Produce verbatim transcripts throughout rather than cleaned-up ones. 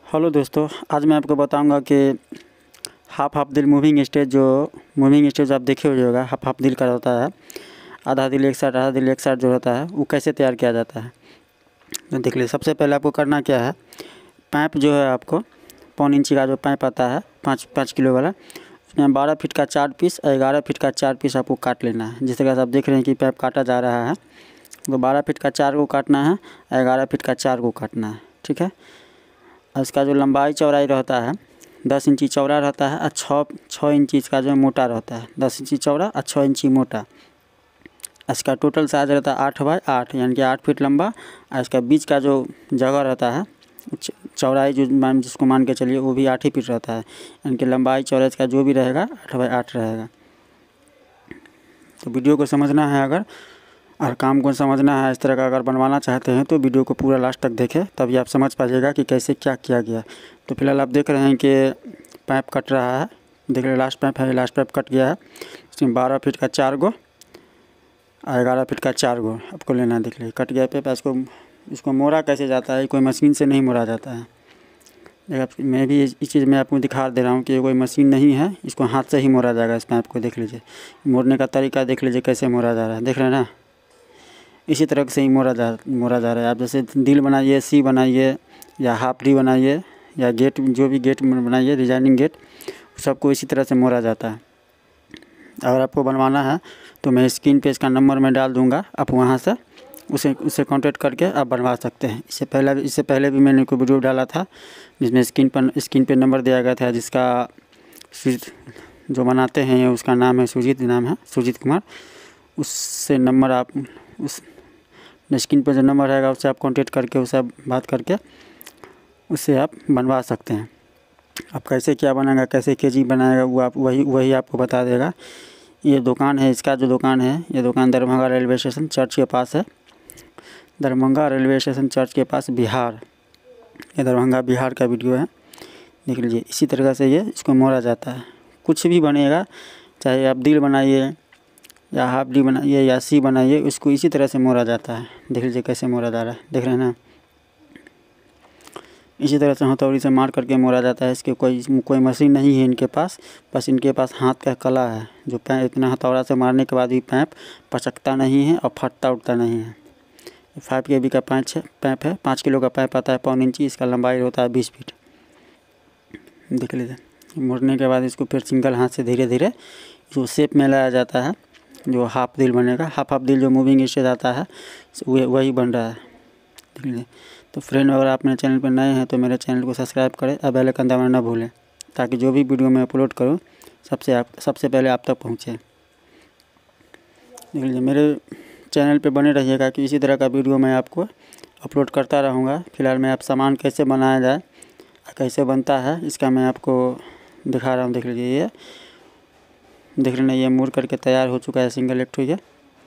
Hello दोस्तों, आज मैं आपको बताऊंगा कि हाफ हाफ दिल मूविंग स्टेज जो मूविंग स्टेज आप देखे हुए होगा, हाफ हाफ दिल का होता है। आधा दिल एक साइड, आधा दिल एक साइड जो होता है वो कैसे तैयार किया जाता है तो देख लीजिए। सबसे पहले आपको करना क्या है, पाइप जो है आपको पौन इंची का जो पाइप आता है पाँच पाँच किलो वाला, उसमें बारह फीट का चार पीस और ग्यारह फीट का चार पीस आपको काट लेना है। जिस तरह से आप देख रहे हैं कि पाइप काटा जा रहा है, तो बारह फीट का चार को काटना है और ग्यारह फीट का चार को काटना है, ठीक है। इसका जो लंबाई चौड़ाई रहता है दस इंची चौड़ा रहता है और छः छः इंची इसका जो मोटा रहता है, दस इंची चौड़ा और छः इंची मोटा। इसका टोटल साइज रहता है आठ बाई आठ, यानी कि आठ फीट लंबा। और इसका बीच का जो जगह रहता है चौड़ाई जो मान जिसको मान के चलिए वो भी आठ ही फीट रहता है, यानी कि लंबाई चौड़ाई इसका जो भी रहेगा आठ बाई आठ रहेगा। तो वीडियो को समझना है अगर और काम को समझना है, इस तरह का अगर बनवाना चाहते हैं तो वीडियो को पूरा लास्ट तक देखें, तभी आप समझ पाइएगा कि कैसे क्या किया गया। तो फिलहाल आप देख रहे हैं कि पाइप कट रहा है, देख रहे हैं लास्ट पाइप है, लास्ट पाइप कट गया है। इसमें बारह फीट का चार गो और ग्यारह फीट का चार गो आपको लेना है। देख लीजिए कट गया पाइप। इसको इसको मोड़ा कैसे जाता है, कोई मशीन से नहीं मोड़ा जाता है। देख मैं भी इस चीज़ में आपको दिखा दे रहा हूँ कि कोई मशीन नहीं है, इसको हाथ से ही मोड़ा जाएगा। इस पाइप को देख लीजिए, मोड़ने का तरीका देख लीजिए कैसे मोड़ा जा रहा है, देख रहे हैं ना। इसी तरह से ही मोड़ा जा मोड़ा जा रहा है। आप जैसे दिल बनाइए, सी बनाइए या हाफ डी बनाइए या गेट, जो भी गेट बनाइए डिजाइनिंग गेट, सबको इसी तरह से मोड़ा जाता है। अगर आपको बनवाना है तो मैं स्क्रीन पे इसका नंबर मैं डाल दूंगा, आप वहां से उसे उससे कांटेक्ट करके आप बनवा सकते हैं। इससे पहले इससे पहले भी मैंने कोई वीडियो डाला था जिसमें स्क्रीन पर स्क्रीन पे नंबर दिया गया था, जिसका जो बनाते हैं उसका नाम है सुजीत, नाम है सुजीत कुमार। उससे नंबर आप उस स्क्रीन पर जो नंबर रहेगा उससे आप कांटेक्ट करके उससे बात करके उससे आप बनवा सकते हैं। आप कैसे क्या बनाएगा, कैसे केजी बनाएगा, वो आप वही वही आपको बता देगा। ये दुकान है, इसका जो दुकान है ये दुकान दरभंगा रेलवे स्टेशन चर्च के पास है। दरभंगा रेलवे स्टेशन चर्च के पास बिहार, ये दरभंगा बिहार का वीडियो है, देख लीजिए। इसी तरह से ये इसको मोड़ा जाता है। कुछ भी बनेगा, चाहे आप दिल बनाइए या हाफ डी बनाइए या सी बनाइए, उसको इसी तरह से मोड़ा जाता है। देख लीजिए कैसे मोड़ा जा रहा है, देख रहे हैं ना। इसी तरह से हथौड़ी से मार करके मोड़ा जाता है। इसके कोई कोई मशीन नहीं है इनके पास, बस इनके पास हाथ का कला है। जो पैप इतना हथौड़ा से मारने के बाद भी पैप पचकता नहीं है और फटता उठता नहीं है। फाइव के बी का पाँच है पैप है, पाँच किलो का पैप आता है पौन इंची, इसका लंबाई होता है बीस फीट। देख लीजिए मोड़ने के बाद इसको फिर सिंगल हाथ से धीरे धीरे इसको शेप में लाया जाता है। जो हाफ दिल बनेगा, हाफ हाफ दिल जो मूविंग स्टेज आता है वही बन रहा है, देख लीजिए। तो फ्रेंड, अगर आप मेरे चैनल पर नए हैं तो मेरे चैनल को सब्सक्राइब करें और बेल आइकन दबाना ना भूलें, ताकि जो भी वीडियो मैं अपलोड करूं सबसे आप सबसे पहले आप तक पहुंचे। देख लीजिए मेरे चैनल पे बने रहिएगा कि इसी तरह का वीडियो मैं आपको अपलोड करता रहूँगा। फिलहाल मैं आप सामान कैसे बनाया जाए, कैसे बनता है, इसका मैं आपको दिखा रहा हूँ। देख लीजिए ये देख रहे हैं, ये मुड़ करके तैयार हो चुका है सिंगल एक ठो। ये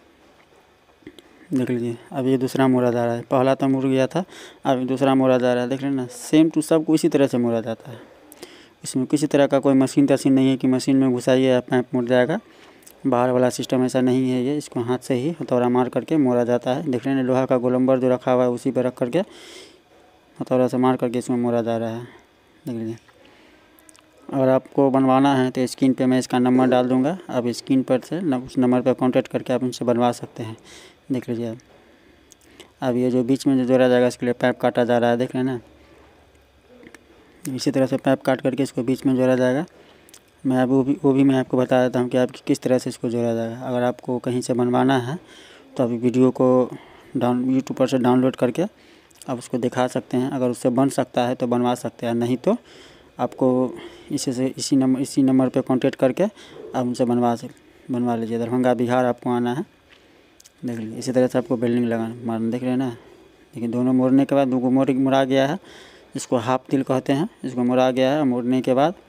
देख लीजिए अब ये दूसरा मोड़ा जा रहा है, पहला तो मुड़ गया था, अब दूसरा मोड़ा जा रहा है। देख रहे हैं ना, सेम टू सब को इसी तरह से मोड़ा जाता है। इसमें किसी तरह का कोई मशीन तशीन नहीं है कि मशीन में घुसाइए या पाइप मुड़ जाएगा, बाहर वाला सिस्टम ऐसा नहीं है। ये इसको हाथ से ही हथौड़ा मार करके मोड़ा जाता है। देख रहे हैं लोहा का गोलंबर जो रखा हुआ है उसी पर रख करके हथौड़ा से मार करके इसमें मोड़ा जा रहा है। देख लीजिए अगर आपको बनवाना है तो स्क्रीन पे मैं इसका नंबर डाल दूंगा, आप स्क्रीन पर से न, उस नंबर पर कांटेक्ट करके आप उनसे बनवा सकते हैं। देख लीजिए अब ये जो बीच में जो जोड़ा जाएगा इसके लिए पाइप काटा जा रहा है, देख रहे हैं ना। इसी तरह से पाइप काट करके इसको बीच में जोड़ा जाएगा। मैं वो भी वो भी मैं आपको बता देता हूँ कि आप किस तरह से इसको जोड़ा जाएगा। अगर आपको कहीं से बनवाना है तो आप वीडियो को डाउन यूट्यूब पर से डाउनलोड करके आप उसको दिखा सकते हैं। अगर उससे बन सकता है तो बनवा सकते हैं, नहीं तो आपको इसी से इसी नंबर इसी नंबर पे कांटेक्ट करके आप उनसे बनवा से बनवा लीजिए। दरभंगा बिहार आपको आना है। देख लीजिए इसी तरह से आपको बिल्डिंग लगाना मारना, देख रहे हैं ना। लेकिन दोनों मोड़ने के बाद दो मोड़ मुड़ा गया है, इसको हाफ दिल कहते हैं। इसको मुड़ा गया है, मोड़ने के बाद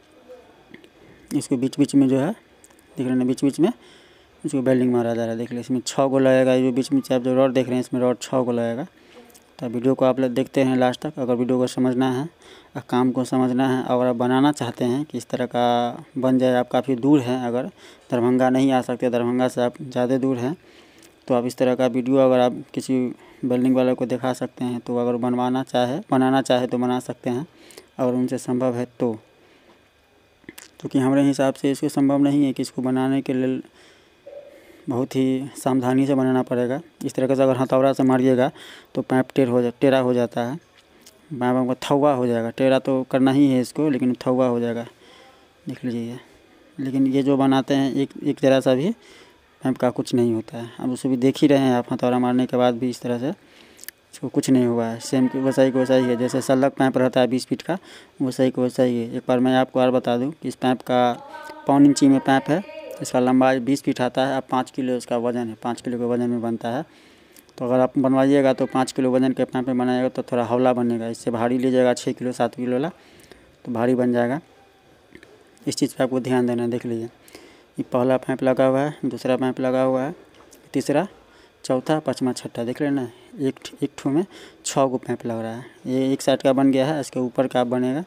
इसको बीच बीच में जो है देख रहे हैं ना, बीच बीच में इसको बेल्डिंग मारा जा रहा है। देख लीजिए इसमें छः गो लगेगा। ये बीच बीच आप जो रॉड देख रहे हैं इसमें रॉड छः गो लगेगा। तो वीडियो को आप लोग देखते हैं लास्ट तक। अगर वीडियो को समझना है और काम को समझना है, अगर आप बनाना चाहते हैं कि इस तरह का बन जाए, आप काफ़ी दूर हैं, अगर दरभंगा नहीं आ सकते, दरभंगा से आप ज़्यादा दूर हैं तो आप इस तरह का वीडियो अगर आप किसी वेल्डिंग वाले को दिखा सकते हैं, तो अगर बनवाना चाहे बनाना चाहे तो बना सकते हैं, अगर उनसे संभव है तो। क्योंकि हमारे हिसाब से इसको संभव नहीं है कि इसको बनाने के लिए बहुत ही सावधानी से बनाना पड़ेगा। इस तरह से अगर हथौड़ा से मारिएगा तो पाइप टेढ़ हो जा टेढ़ा हो जाता है, पाइप का थौवा हो जाएगा। टेढ़ा तो करना ही है इसको, लेकिन थौवा हो जाएगा, देख लीजिए। लेकिन ये जो बनाते हैं एक एक तरह सा भी पाइप का कुछ नहीं होता है। अब उसे भी देख ही रहे हैं आप, हथौड़ा मारने के बाद भी इस तरह से इसको कुछ नहीं हुआ है। सेम की वैसा ही वैसा ही है, जैसे सलग पाइप रहता है बीस फीट का, वैसा ही वैसा ही है। एक बार मैं आपको और बता दूं कि इस पाइप का पौन इंची में पाइप है, इसका लंबाई बीस फीट आता है। अब पाँच किलो इसका वज़न है, पाँच किलो के वज़न में बनता है। तो अगर आप बनवाइएगा तो पाँच किलो वज़न के पाइप में बनाइएगा तो थोड़ा हौला बनेगा। इससे भारी लीजिएगा छः किलो सात किलो वाला तो भारी बन जाएगा। इस चीज़ पर आपको ध्यान देना है। देख लीजिए, ये पहला पाइप लगा हुआ है, दूसरा पाइप लगा हुआ है, तीसरा, चौथा, पाँचवा, छठा, देख रहे हैं ना। एक एक ठो में छः गो पाइप लग रहा है। ये एक साइड का बन गया है, इसके ऊपर का बनेगा,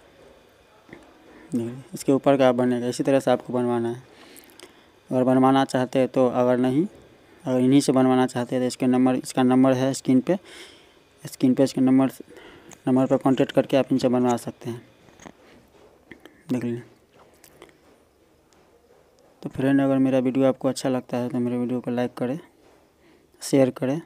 इसके ऊपर का बनेगा। इसी तरह से आपको बनवाना है। अगर बनवाना चाहते हैं तो, अगर नहीं अगर इन्हीं से बनवाना चाहते हैं तो इसके नंबर इसका नंबर है स्क्रीन पे स्क्रीन पे इसके नंबर नंबर पर कांटेक्ट करके आप इनसे बनवा सकते हैं। देख लीजिए। तो फ्रेंड, अगर मेरा वीडियो आपको अच्छा लगता है तो मेरे वीडियो को लाइक करें, शेयर करें।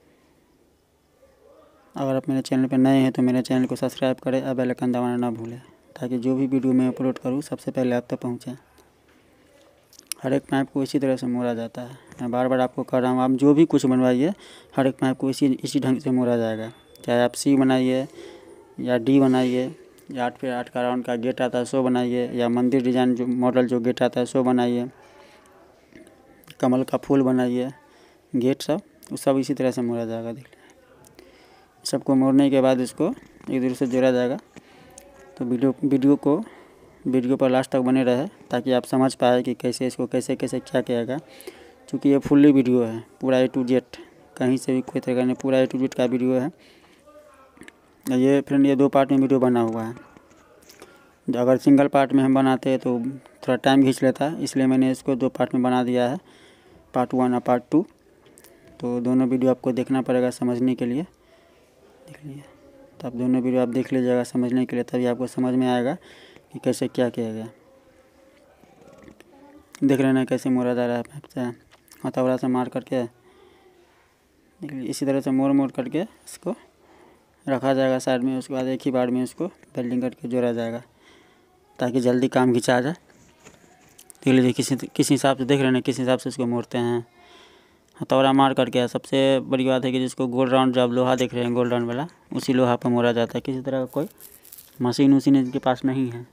अगर आप मेरे चैनल पर नए हैं तो मेरे चैनल को सब्सक्राइब करें और बेल आइकन दबाना ना भूलें, ताकि जो भी वीडियो मैं अपलोड करूँ सबसे पहले आप तक पहुँचे। हर एक पाइप को इसी तरह से मोड़ा जाता है। मैं बार बार आपको कह रहा हूँ, आप जो भी कुछ बनवाइए हर एक पाइप को इसी इसी ढंग से मोड़ा जाएगा। चाहे आप सी बनाइए या डी बनाइए, या आठ फिर आठ का राउंड का गेट आता है सो बनाइए, या मंदिर डिजाइन जो मॉडल जो गेट आता है सो बनाइए, कमल का फूल बनाइए, गेट सब वो सब इसी तरह से मोड़ा जाएगा। देख लीजिए। सबको मोड़ने के बाद इसको एक दूसरे से जोड़ा जाएगा। तो वीडियो वीडियो को वीडियो पर लास्ट तक बने रहे, ताकि आप समझ पाए कि कैसे इसको कैसे कैसे क्या किएगा। क्योंकि ये फुल्ली वीडियो है, पूरा ए टू जेड, कहीं से भी कोई तरह का नहीं, पूरा ए टू जेड का वीडियो है। ये फ्रेंड, ये दो पार्ट में वीडियो बना हुआ है। अगर सिंगल पार्ट में हम बनाते हैं तो थोड़ा टाइम खींच लेता है, इसलिए मैंने इसको दो पार्ट में बना दिया है, पार्ट वन और पार्ट टू। तो दोनों वीडियो आपको देखना पड़ेगा समझने के लिए। देख लीजिए। तो आप दोनों वीडियो आप देख लीजिएगा समझने के लिए, तभी आपको समझ में आएगा कि कैसे क्या किया गया। देख रहे हैं कैसे मोड़ा जा रहा है पाइप से, हथौड़ा से मार करके। देख लीजिए। इसी तरह से मोड़ मोड़ करके इसको रखा जाएगा साइड में। उसके बाद एक ही बार में इसको वेल्डिंग करके जोड़ा जाएगा, ताकि जल्दी काम खिंचा जाए। देख लीजिए किसी किस हिसाब से, देख रहे हैं किस हिसाब से इसको मोड़ते हैं, हथौड़ा मार करके। सबसे बड़ी बात है कि जिसको गोल राउंड, जब लोहा देख रहे हैं गोल राउंड वाला, उसी लोहा पर मोड़ा जाता है। किसी तरह का कोई मशीन उसीन इनके पास नहीं है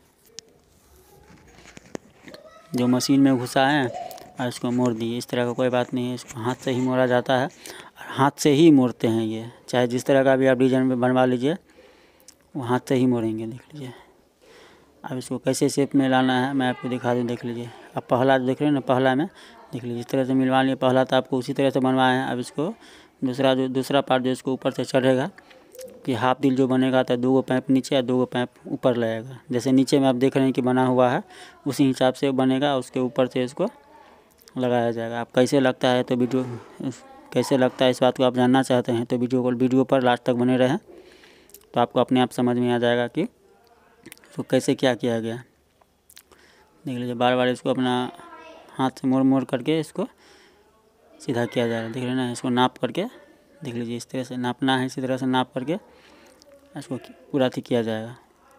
जो मशीन में घुसा है और इसको मोड़ दिए। इस तरह का कोई बात नहीं है, इसको हाथ से ही मोड़ा जाता है और हाथ से ही मोड़ते हैं ये। चाहे जिस तरह का भी आप डिजाइन में बनवा लीजिए, वो हाथ से ही मोड़ेंगे। देख लीजिए। अब इसको कैसे शेप में लाना है मैं आपको दिखा दूँ। देख लीजिए। अब पहला देख रहे हैं ना, पहला में देख लीजिए इस तरह से मिलवा लिए। पहला तो आपको उसी तरह से बनवाए हैं। अब इसको दूसरा जो दूसरा पार्ट जो इसको ऊपर से चढ़ेगा, कि हाफ दिल जो बनेगा तो दो गो पाइप नीचे और दो गो पाइप ऊपर लगेगा। जैसे नीचे में आप देख रहे हैं कि बना हुआ है, उसी हिसाब से बनेगा। उसके ऊपर से इसको लगाया जाएगा। आप कैसे लगता है तो वीडियो कैसे लगता है इस बात को आप जानना चाहते हैं तो वीडियो को वीडियो पर लास्ट तक बने रहें, तो आपको अपने आप समझ में आ जाएगा कि तो कैसे क्या किया गया। देख लीजिए। बार बार इसको अपना हाथ से मोड़ मोड़ करके इसको सीधा किया जा रहा है। देख रहे हैं ना, इसको नाप करके देख लीजिए। इस तरह से नापना है, इसी तरह से नाप करके इसको पूरा थी किया जाएगा।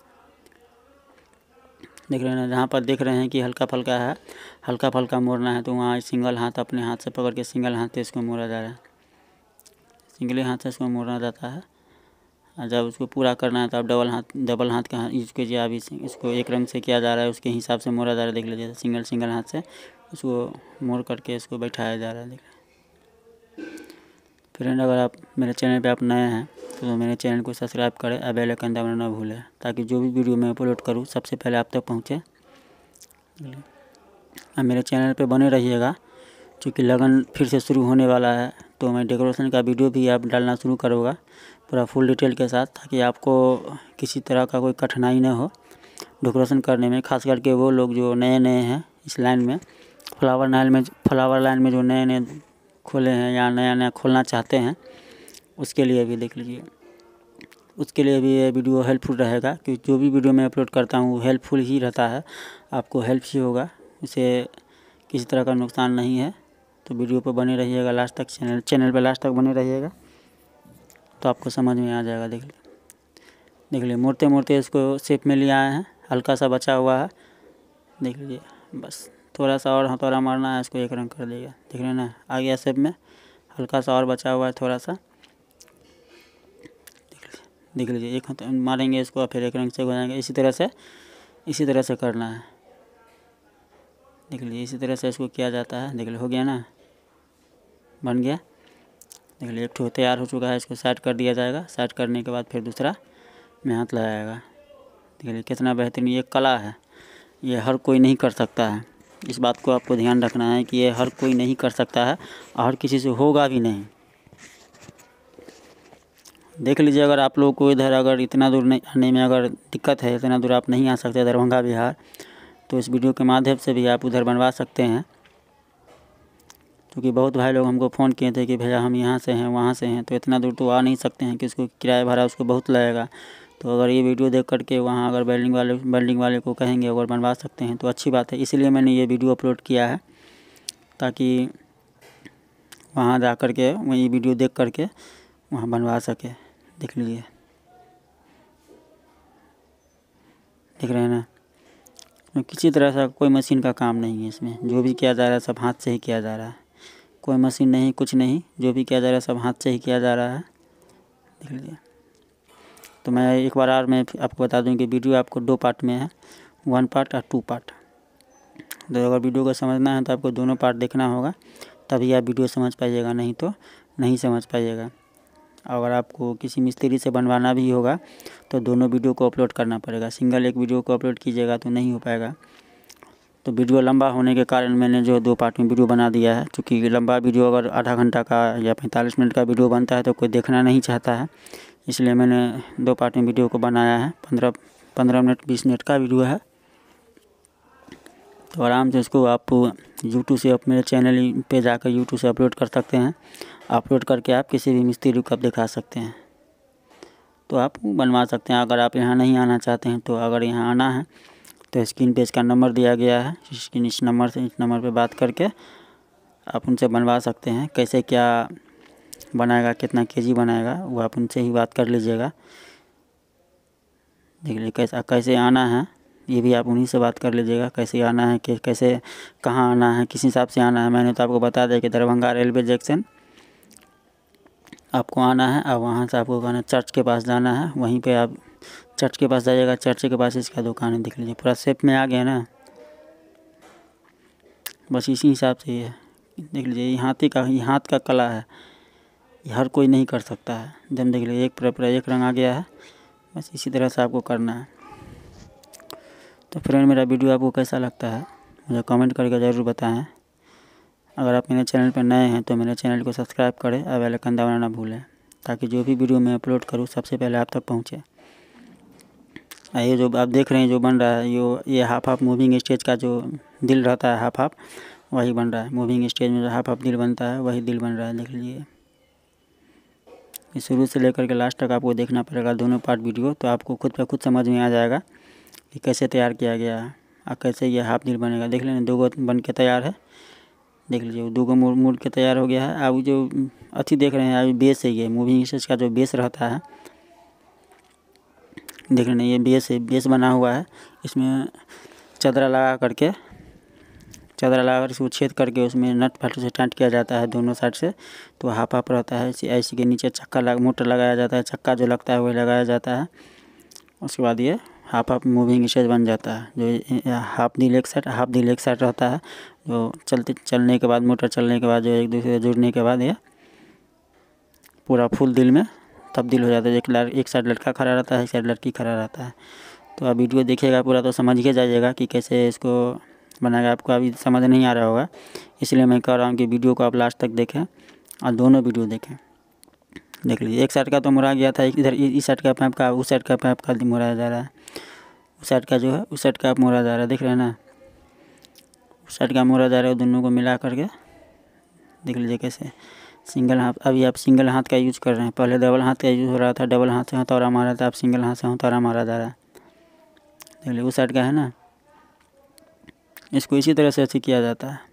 देख रहे हैं ना, जहाँ पर देख रहे हैं कि हल्का फल्का है, हल्का फल्का मोड़ना है, तो वहाँ सिंगल हाथ अपने हाथ से पकड़ के सिंगल हाथ से इसको मोड़ा जा रहा है। सिंगल हाथ से इसको मोड़ना जाता है। और जब उसको पूरा करना है तो आप डबल हाथ डबल हाथ का यूज़ कीजिए। अभी इसको एक रंग से किया जा रहा है, उसके हिसाब से मोड़ा जा रहा है। देख लीजिए। सिंगल सिंगल हाथ से उसको मोड़ करके इसको बैठाया जा रहा है। देख फ्रेंड, अगर आप मेरे चैनल पे आप नए हैं तो मेरे चैनल को सब्सक्राइब करें और बेल आइकन दबाना ना भूलें, ताकि जो भी वीडियो मैं अपलोड करूँ सबसे पहले आप तक पहुँचे। और मेरे चैनल पे बने रहिएगा, क्योंकि लगन फिर से शुरू होने वाला है। तो मैं डेकोरेशन का वीडियो भी आप डालना शुरू करूँगा पूरा फुल डिटेल के साथ, ताकि आपको किसी तरह का कोई कठिनाई न हो डेकोरेशन करने में। खास करके वो लोग जो नए नए हैं इस लाइन में, फ्लावर लाइन में फ्लावर लाइन में जो नए नए खोले हैं या नया नया खोलना चाहते हैं, उसके लिए भी देख लीजिए, उसके लिए भी ये वीडियो हेल्पफुल रहेगा। क्योंकि जो भी वीडियो मैं अपलोड करता हूँ वो हेल्पफुल ही रहता है, आपको हेल्प ही होगा, उसे किसी तरह का नुकसान नहीं है। तो वीडियो पर बने रहिएगा लास्ट तक, चैनल चैनल पर लास्ट तक बने रहिएगा तो आपको समझ में आ जाएगा। देख लीजिए देख लीजिए मुड़ते मुड़ते इसको शेप में ले आए हैं, हल्का सा बचा हुआ है, देख लीजिए। बस थोड़ा सा और हथौड़ा मारना है, इसको एक रंग कर देगा, देख रहे हैं ना, आ गया शेप में, हल्का सा और बचा हुआ है थोड़ा सा, देख लीजिए। एक हाथ मारेंगे इसको फिर एक रंग से हो जाएंगे। इसी तरह से इसी तरह से करना है, देख लीजिए। इसी तरह से इसको किया जाता है, देख लीजिए हो गया ना, बन गया, देख लीजिए। एक ठो तैयार हो चुका है, इसको साइड कर दिया जाएगा। साइड करने के बाद फिर दूसरा में हाथ लगाएगा, देख लीजिए कितना बेहतरीन ये कला है। ये हर कोई नहीं कर सकता है, इस बात को आपको ध्यान रखना है कि ये हर कोई नहीं कर सकता है और हर किसी से होगा भी नहीं। देख लीजिए, अगर आप लोग को इधर अगर इतना दूर नहीं आने में अगर दिक्कत है, इतना दूर आप नहीं आ सकते दरभंगा बिहार, तो इस वीडियो के माध्यम से भी आप उधर बनवा सकते हैं। क्योंकि बहुत भाई लोग हमको फ़ोन किए थे कि भैया हम यहाँ से हैं वहाँ से हैं, तो इतना दूर तो आ नहीं सकते हैं कि उसको किराया भाड़ा उसको बहुत लगेगा। तो अगर ये वीडियो देख करके वहाँ अगर वेल्डिंग वाले वेल्डिंग वाले को कहेंगे अगर बनवा सकते हैं तो अच्छी बात है। इसीलिए मैंने ये वीडियो अपलोड किया है, ताकि वहाँ जा कर के वही वीडियो देख करके वहाँ बनवा सके। देख लीजिए, देख रहे हैं ना, किसी तरह से कोई मशीन का काम नहीं है इसमें। जो भी किया जा रहा है सब हाथ से ही किया जा रहा है, कोई मशीन नहीं, कुछ नहीं। जो भी किया जा रहा है सब हाथ से ही किया जा रहा है, देख लीजिए। तो मैं एक बार और मैं आपको बता दूं कि वीडियो आपको दो पार्ट में है, वन पार्ट और टू पार्ट। तो अगर वीडियो को समझना है तो आपको दोनों पार्ट देखना होगा, तभी आप वीडियो समझ पाइएगा, नहीं तो नहीं समझ पाइएगा। अगर आपको किसी मिस्त्री से बनवाना भी होगा तो दोनों वीडियो को अपलोड करना पड़ेगा, सिंगल एक वीडियो को अपलोड कीजिएगा तो नहीं हो पाएगा। तो वीडियो लंबा होने के कारण मैंने जो दो पार्ट में वीडियो बना दिया है। क्योंकि लंबा वीडियो अगर आधा घंटा का या पैंतालीस मिनट का वीडियो बनता है तो कोई देखना नहीं चाहता है, इसलिए मैंने दो पार्ट में वीडियो को बनाया है। पंद्रह पंद्रह मिनट बीस मिनट का वीडियो है। तो आराम से इसको आप यूट्यूब से आप मेरे चैनल पे जाकर यूट्यूब से अपलोड कर सकते हैं। अपलोड करके आप किसी भी मिस्त्री को आप दिखा सकते हैं, तो आप बनवा सकते हैं। अगर आप यहाँ नहीं आना चाहते हैं तो अगर यहाँ आना है तो स्क्रीन पे इसका नंबर दिया गया है, स्क्रीन इस नंबर से इस नंबर पे बात करके आप उनसे बनवा सकते हैं। कैसे क्या बनाएगा, कितना केजी बनाएगा, वो आप उनसे ही बात कर लीजिएगा। देख लीजिए कैसा कैसे आना है, ये भी आप उन्हीं से बात कर लीजिएगा। कैसे आना है, कि कैसे कहाँ आना है, किस हिसाब से आना है। मैंने तो आपको बता दिया कि दरभंगा रेलवे जंक्शन आपको आना है, और वहाँ से आपको कहना चर्च के पास जाना है, वहीं पे आप चर्च के पास जाइएगा। चर्च के पास इसका दुकान है, देख लीजिए पूरा शेप में आ गया ना। बस इसी हिसाब से ये देख लीजिए, ये हाथी का ये हाथ का कला है, ये हर कोई नहीं कर सकता है। जब देख लीजिए एक पूरा एक रंग आ गया है, बस इसी तरह से आपको करना है। तो फ्रेंड, मेरा वीडियो आपको कैसा लगता है मुझे कमेंट करके ज़रूर बताएं। अगर आप मेरे चैनल पर नए हैं तो मेरे चैनल को सब्सक्राइब करें और बेल आइकन दबाना ना भूलें, ताकि जो भी वीडियो मैं अपलोड करूं सबसे पहले आप तक पहुंचे। ये जो आप देख रहे हैं जो बन रहा है, यो ये हाफ हाफ मूविंग स्टेज का जो दिल रहता है, हाफ हाफ वही बन रहा है। मूविंग स्टेज में जो हाफ हाफ दिल बनता है वही दिल बन रहा है, देख लीजिए। ये शुरू से लेकर के लास्ट तक आपको देखना पड़ेगा दोनों पार्ट वीडियो, तो आपको खुद पर खुद समझ में आ जाएगा कि कैसे तैयार किया गया है और कैसे ये हाफ दिल बनेगा। देख लेना, दो गो बन के तैयार है, देख लीजिए। दो गो मुड़ मुड़ के तैयार हो गया है। अब जो अच्छी देख रहे हैं अभी बेस है, ये मूविंग स्टेज का जो बेस रहता है, देख रहे हैं ये बेस है, बेस बना हुआ है। इसमें चादरा लगा करके चादरा लगा कर इसको छेद करके उसमें नट फट से टाइट किया जाता है दोनों साइड से, तो हाफ हाफ रहता है। ऐसी के नीचे चक्का लग मोटर लगाया जाता है, चक्का जो लगता है वही लगाया जाता है। उसके बाद ये हाफ हाफ मूविंग स्टेज बन जाता है। जो हाफ दिल एक साइड हाफ दिल एक साइड रहता है, जो चलते चलने के बाद मोटर चलने के बाद जो एक दूसरे से जुड़ने के बाद ये पूरा फुल दिल में तब्दील हो जाता है। एक एक साइड लड़का खड़ा रहता है, एक साइड लड़की खड़ा रहता है। तो आप वीडियो देखिएगा पूरा तो समझ के जाइएगा कि कैसे इसको बनाएगा। आपको अभी समझ नहीं आ रहा होगा, इसलिए मैं कह रहा हूँ कि वीडियो को आप लास्ट तक देखें और दोनों वीडियो देखें। देख लीजिए, एक साइड का तो मुड़ा गया था, इधर इस साइड का पैप का उस साइड का पैप का मुड़ाया जा रहा है। उस साइड का जो है उस साइड का मुड़ा जा रहा है, देख रहे हैं ना, उस साइड का मुड़ा जा रहा है। दोनों को मिला करके देख लीजिए कैसे सिंगल हाथ, अभी आप सिंगल हाथ का यूज कर रहे हैं, पहले डबल हाथ का यूज हो रहा था, डबल हाथ से हथौड़ा मारा था, आप सिंगल हाथ से हथौड़ा मारा जा रहा है। देख लीजिए उस साइड का है ना, इसको इसी तरह से ऐसे किया जाता है।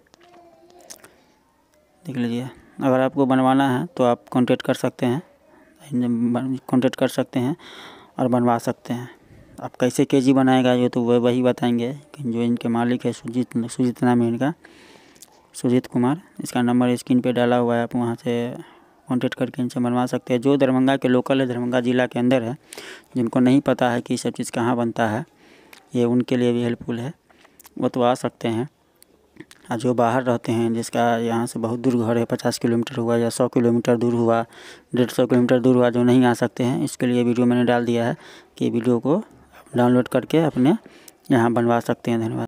देख लीजिए, अगर आपको बनवाना है तो आप कांटेक्ट कर सकते हैं, कांटेक्ट कर सकते हैं और बनवा सकते हैं। आप कैसे केजी बनाएगा ये तो वह वही बताएंगे, जो इनके मालिक है सुजीत सुजीत नाम है इनका, सुजीत कुमार। इसका नंबर स्क्रीन पे डाला हुआ है, आप वहाँ से कांटेक्ट करके इनसे बनवा सकते हैं। जो दरभंगा के लोकल है, दरभंगा ज़िला के अंदर है, जिनको नहीं पता है कि सब चीज़ कहाँ बनता है, ये उनके लिए भी हेल्पफुल है, वो तो आ सकते हैं। और जो बाहर रहते हैं, जिसका यहाँ से बहुत दूर घर है, पचास किलोमीटर हुआ या सौ किलोमीटर दूर हुआ, डेढ़ सौ किलोमीटर दूर हुआ, जो नहीं आ सकते हैं, इसके लिए वीडियो मैंने डाल दिया है कि वीडियो को डाउनलोड करके अपने यहाँ बनवा सकते हैं। धन्यवाद।